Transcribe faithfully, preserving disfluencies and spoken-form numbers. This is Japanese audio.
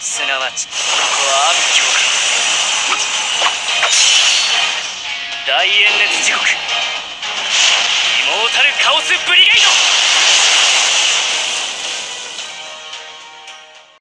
すなわちここは暗境か。大炎熱地獄イモータルカオスブリゲイド。